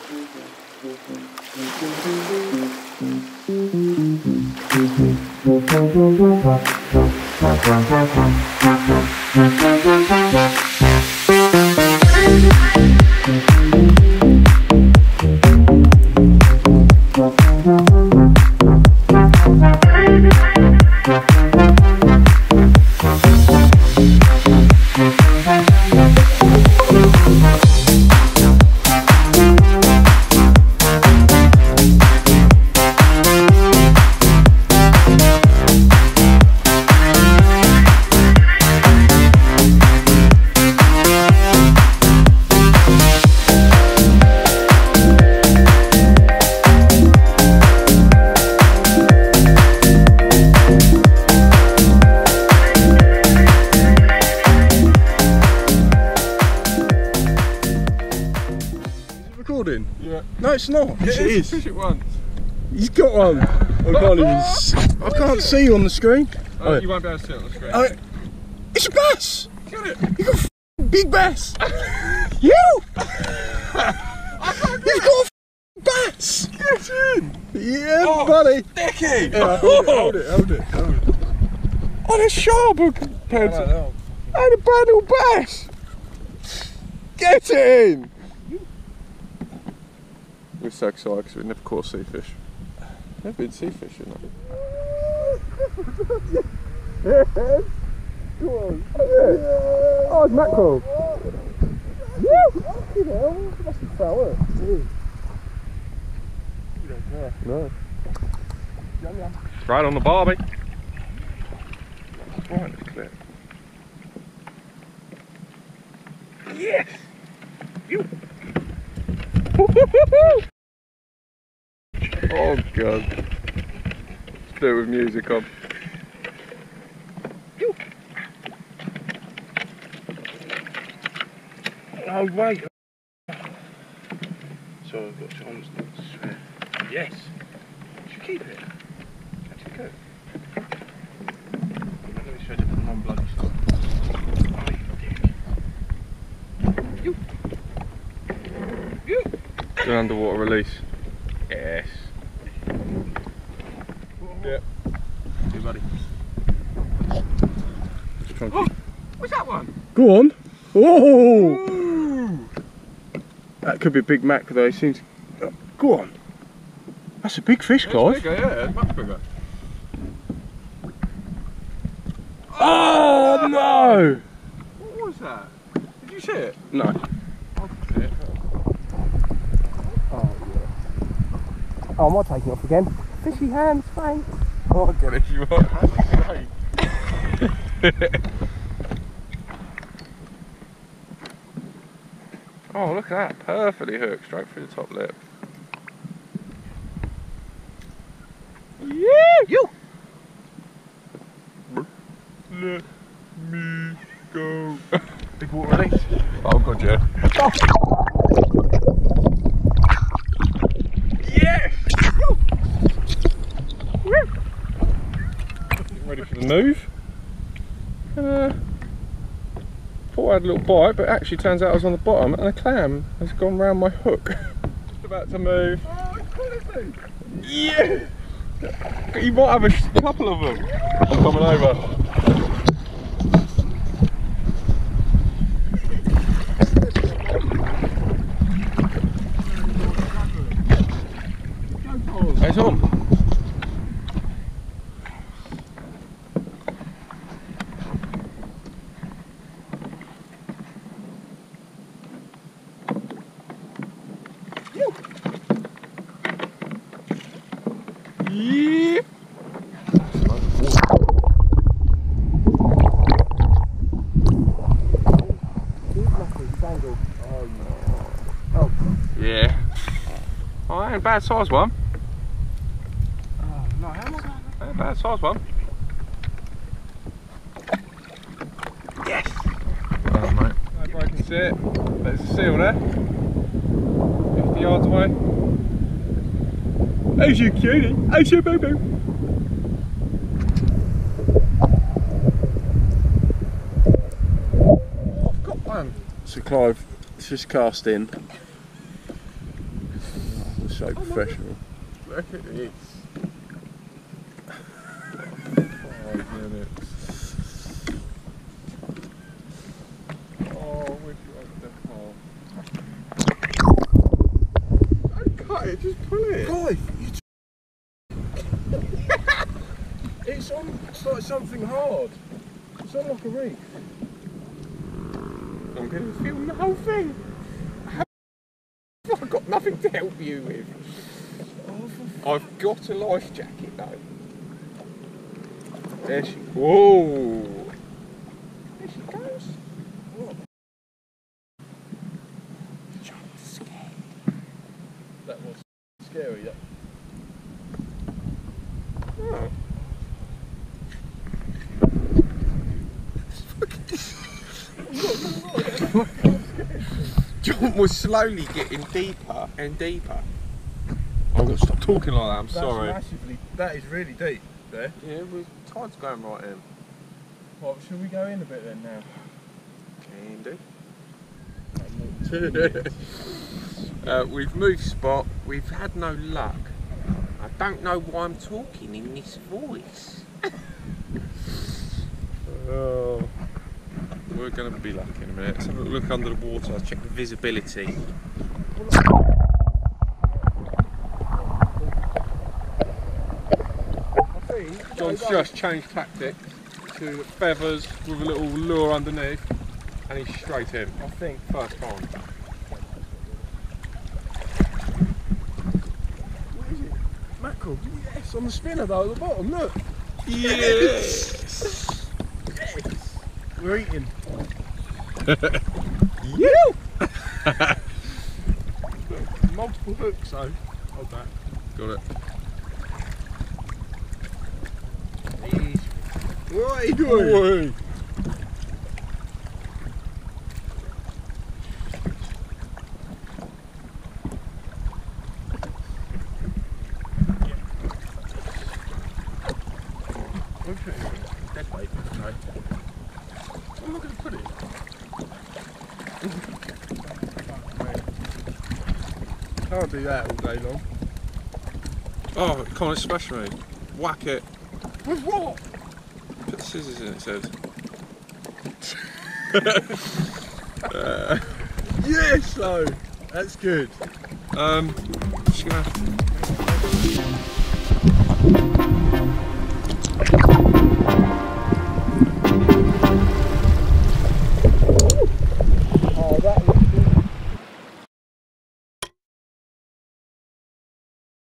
Yeah. No, it's not. Yes, it is. Fish it once. He's got one. I can't see you on the screen. Oh, you won't be able to see it on the screen. It's a bass. Get it. You got a big bass. You. You've got a bass. Get in. Yeah, buddy. Sticky. Yeah, hold it. Oh, they're sharp compared to. And a brand new bass. Get it in. We're so excited because we've never caught sea fish. Never been sea fishing. Yeah. Come on. Oh, it's mackerel. Yeah. You know, it must be foul, isn't it? You don't care. No. Yum. Right on the barbie. Right in the clip. Yes. You. Oh god. Let's do it with music on. Oh wait. So I've got John's nuts. Yes. Should keep it. Actually go. Let me show you the non-bloody stuff. Oh, you dick. You. Do an underwater release. Yes. Yeah. See, buddy. Just trying to Oh, what's that one? Go on. Oh! Ooh. That could be a big mac though. He seems. Go on. That's a big fish, Clive. It's bigger, yeah, it's much bigger. Oh no! What was that? Did you see it? No. I didn't see it. Oh yeah. Oh, am I taking off again? Fishy hands, thanks. Oh, I got it if you want. That's great. Oh, look at that. Perfectly hooked straight through the top lip. Yeah! You! Let me go. Big water release. Oh god, yeah. Yes! Getting ready for the move. Thought I had a little bite, but actually turns out I was on the bottom and a clam has gone round my hook. Just about to move. Oh, it's quality! Yeah! You might have a couple of them. I'm coming over. It's on. Yeah. Yeah. Oh, that ain't a bad size one. Oh, no, how much? Ain't a bad size one. Yes! Oh, mate. No broken sit. There's a seal there. 50 yards away. There's your cutie. There's your boo boo. I've got one. So Clive, it's just cast in. so professional. Look at this. 5 minutes. Oh, where'd you open the car? Don't cut it, just pull it. Clive, it's like something hard. It's on like a reef. I'm going to film the whole thing. I've got nothing to help you with. I've got a life jacket though. There she. Whoa! There she goes. What? Jump scare. That was scary, that. Oh. John was slowly getting deeper and deeper. I've got to stop talking like that, I'm sorry. That is really deep there. Yeah, the tide's going right in. Well, should we go in a bit then now? Can do. We've moved spot, we've had no luck. I don't know why I'm talking in this voice. Oh. We're going to be lucky in a minute. Let's have a look under the water, let's check the visibility. John's just changed tactics to feathers with a little lure underneath and he's straight in. I think. First time. What is it? Mackerel? Yes, on the spinner though at the bottom, look. Yes! Yes! We're eating. You! Multiple hooks though. Hold that. Got it. What are you doing? Okay. Dead bait. Okay. I'm not going to put it. Can't do that all day long. Oh, come on, smash me. Whack it. With what? Put the scissors in, it says. Yes, though. That's good. Just gonna have to...